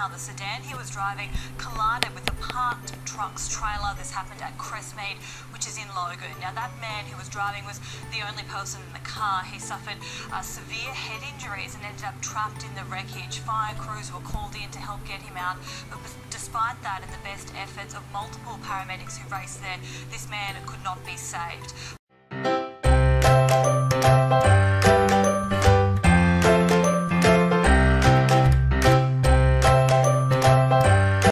how the sedan he was driving collided with a parked truck's trailer. This happened at Crestmead, which is in Logan. Now, that man who was driving was the only person in the car. He suffered severe head injuries and ended up trapped in the wreckage. Fire crews were called in to help get him out, but despite that and the best efforts of multiple paramedics who raced there, this man could not be saved.